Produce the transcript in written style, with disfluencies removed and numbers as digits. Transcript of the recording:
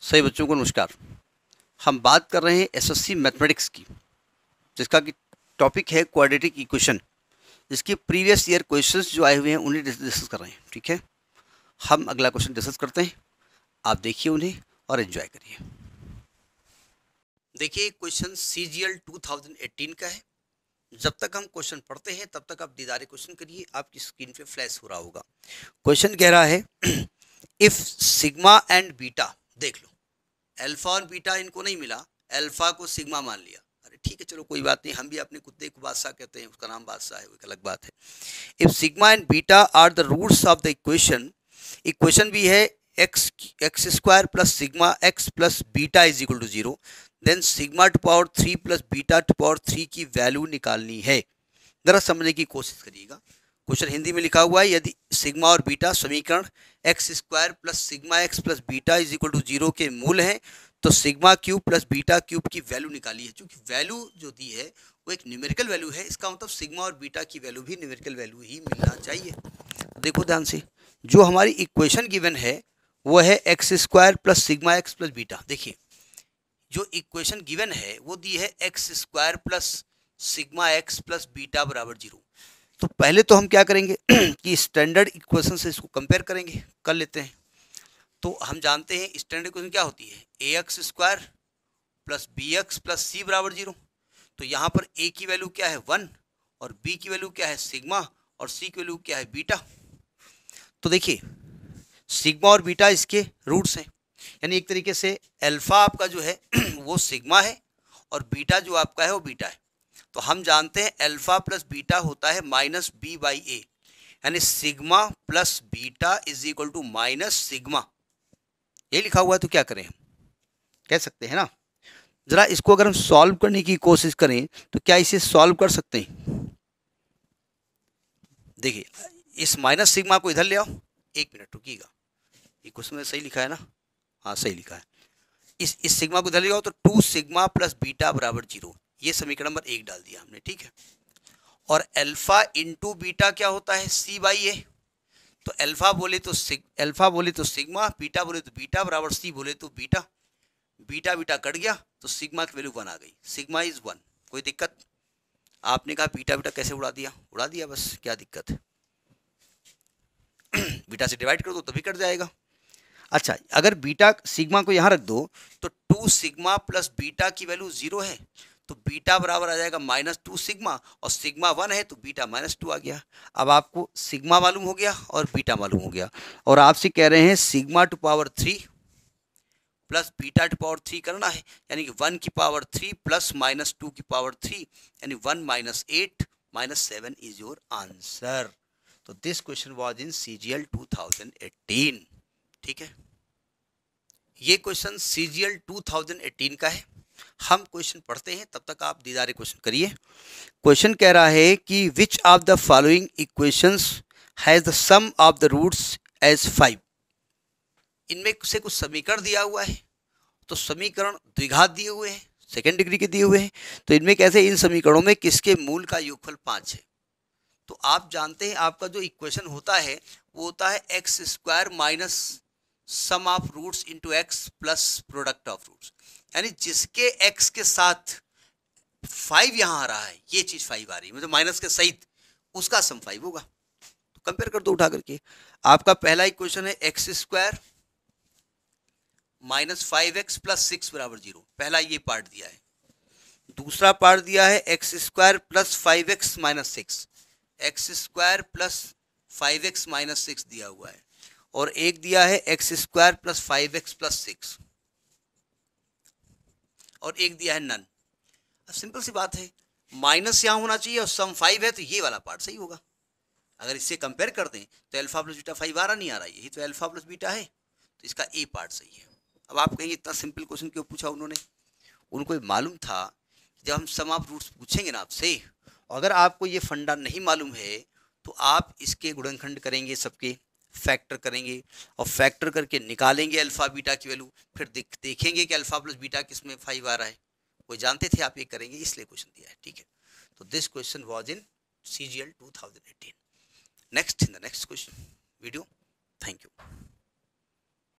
सभी बच्चों को नमस्कार। हम बात कर रहे हैं एसएससी मैथमेटिक्स की, जिसका कि टॉपिक है क्वाड्रेटिक इक्वेशन, जिसके प्रीवियस ईयर क्वेश्चंस जो आए हुए हैं उन्हें डिस्कस कर रहे हैं। ठीक है, हम अगला क्वेश्चन डिस्कस करते हैं। आप देखिए उन्हें और एंजॉय करिए। देखिए, क्वेश्चन CGL 2018 का है। जब तक हम क्वेश्चन पढ़ते हैं तब तक आप दीदारे क्वेश्चन करिए, आपकी स्क्रीन पे फ्लैश हो रहा होगा। क्वेश्चन कह रहा है इफ सिग्मा एंड बीटा, देख लो अल्फा और बीटा इनको नहीं मिला, अल्फा को सिग्मा मान लिया। अरे ठीक है, चलो कोई बात नहीं, हम भी अपने कुत्ते को बादशाह कहते हैं, उसका नाम बादशाह है, वो एक अलग बात है। If sigma and beta are the roots of the equation, equation भी है x square plus sigma x plus beta is equal to 0, then sigma to power 3 plus beta to power 3 की वैल्यू निकालनी है। जरा समझने की कोशिश करिएगा। क्वेश्चन हिंदी में लिखा हुआ है, यदि सिग्मा और बीटा समीकरण x square plus sigma x plus beta is equal to 0 के मूल हैं, तो sigma cube plus beta cube की वैल्यू निकाली है। क्योंकि वैल्यू जो दी है वो एक न्यूमेरिकल वैल्यू है, इसका मतलब सिग्मा और बीटा की वैल्यू भी न्यूमेरिकल वैल्यू ही मिलना चाहिए। देखो ध्यान से, जो हमारी इक्वेशन गिवन है वो है x square plus sigma x plus beta. देखिए, जो इक्वेशन गिवन है वो दी है x square plus sigma x plus beta बराबर 0। तो पहले तो हम क्या करेंगे कि स्टैंडर्ड इक्वेशन से इसको कंपेयर करेंगे, कर लेते हैं। तो हम जानते हैं स्टैंडर्ड इक्वेशन क्या होती है, a x square plus b x plus c बराबर 0। तो यहाँ पर ए की वैल्यू क्या है 1, और बी की वैल्यू क्या है सिग्मा, और सी की वैल्यू क्या है बीटा। तो देखिए, सिग्मा और बीटा इसके रूट्स हैं, यानी एक तरीके से अल्फा आपका जो है वो सिग्मा है और बीटा जो आपका है वो बीटा है। तो हम जानते हैं अल्फा प्लस बीटा होता है माइनस बी बाई ए, यानी sigma plus beta is equal to minus sigma. ये लिखा हुआ है, तो क्या करें, हम कह सकते हैं ना। जरा इसको अगर हम सॉल्व करने की कोशिश करें तो क्या इसे सॉल्व कर सकते हैं। देखिए, इस माइनस सिग्मा को इधर ले आओ, एक मिनट रुकिएगा, ये क्वेश्चन में सही लिखा है ना, हाँ सही लिखा है। इस सिग्मा को इधर ले आओ तो 2 सिग्मा प्लस बीटा बराबर 0, ये समीकरण नंबर 1 डाल दिया हमने। ठीक है, और अल्फा इंटू बीटा क्या होता है सी बाई ए। तो अल्फा बोले तो सिग्मा, बीटा बोले तो बीटा बराबर सी बोले तो बीटा। बीटा बीटा कट गया तो सिग्मा की वैल्यू 1 आ गई, सिग्मा इज 1। कोई दिक्कत? आपने कहा बीटा बीटा कैसे उड़ा दिया, उड़ा दिया बस, क्या दिक्कत है। बीटा से डिवाइड कर दो तभी कट जाएगा। अच्छा, अगर बीटा सिग्मा को यहाँ रख दो तो 2 सिग्मा प्लस बीटा की वैल्यू 0 है, तो बीटा बराबर आ जाएगा -2 सिग्मा, और सिग्मा 1 है तो बीटा -2 आ गया। अब आपको सिग्मा मालूम हो गया और बीटा मालूम हो गया, और आपसे कह रहे हैं sigma to power 3 plus beta to power 3 करना है, यानी कि 1 की पावर 3 प्लस -2 की पावर 3, यानी 1 - 8 - 7 इज योर आंसर। तो this question was in CGL 2018। ठीक है, ये क्वेश्चन CGL 2018 का है। हम क्वेश्चन पढ़ते हैं, तब तक आप दीदारे क्वेश्चन करिए। क्वेश्चन कह रहा है कि which of the following equations has the sum of the roots as 5। इनमें से कुछ समीकरण दिया हुआ है, तो समीकरण द्विघात दिए हुए हैं, सेकेंड डिग्री के दिए हुए हैं। तो इनमें कैसे, इन समीकरणों में किसके मूल का योगफल 5 है। तो आप जानते हैं आपका जो इक्वेशन होता है वो होता है x square minus sum of roots into x plus product of roots, यानी जिसके एक्स के साथ 5 यहाँ आ रहा है, ये चीज 5 आ रही है, मतलब माइनस के सहित, उसका सम 5 होगा। तो कंपेयर कर दो उठा करके। आपका पहला इक्वेशन है एक्स स्क्वायर -5x प्लस 6 बराबर 0, पहला ये पार्ट दिया है। दूसरा पार्ट दिया है x square plus 5x minus 6, x square plus 5x minus 6 दिया हुआ है, और एक दिया है x square plus 5x plus 6, और एक दिया है नन। अब सिंपल सी बात है, माइनस यहां होना चाहिए और सम 5 है, तो ये वाला पार्ट सही होगा। अगर इससे कंपेयर कर दें तो अल्फा प्लस बीटा 5 आ रहा नहीं आ रहा, यही तो अल्फा प्लस बीटा है, तो इसका ए पार्ट सही है। अब आप कहेंगे इतना सिंपल क्वेश्चन क्यों पूछा उन्होंने, उनको मालूम था जब हम सम ऑफ रूट्स पूछेंगे ना आपसे, अगर आपको ये फंडा नहीं मालूम है तो आप इसके गुणनखंड करेंगे, सबके फैक्टर करेंगे, और फैक्टर करके निकालेंगे अल्फा बीटा की वैल्यू, फिर देखेंगे कि अल्फा प्लस बीटा किस में 5 आ रहा है। वो जानते थे आप ये करेंगे, इसलिए क्वेश्चन दिया है। ठीक है, तो this question was in CGL 2018। Next, in the next question video